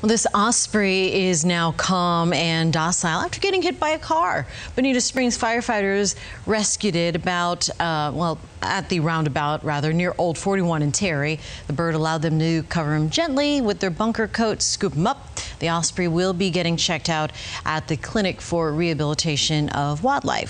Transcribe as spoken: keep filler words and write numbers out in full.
This osprey is now calm and docile after getting hit by a car. Bonita Springs firefighters rescued it about, uh, well, at the roundabout, rather, near Old forty-one in Terry. The bird allowed them to cover him gently with their bunker coat, scoop him up. The osprey will be getting checked out at the clinic for rehabilitation of wildlife.